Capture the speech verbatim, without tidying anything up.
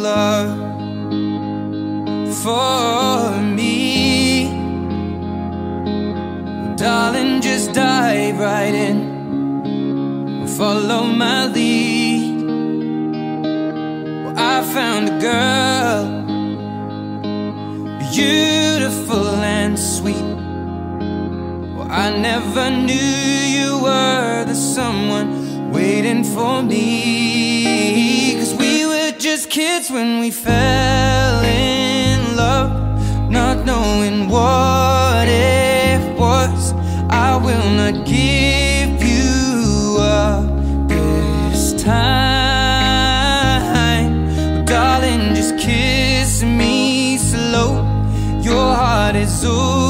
love for me. Darling, just dive right in, follow my lead. Well, I found a girl, beautiful and sweet. Well, I never knew you were the someone waiting for me. Cause we were just kids when we fell in love, not knowing what it was. I will not give you up this time. Oh, darling, just kiss me slow. Your heart is over.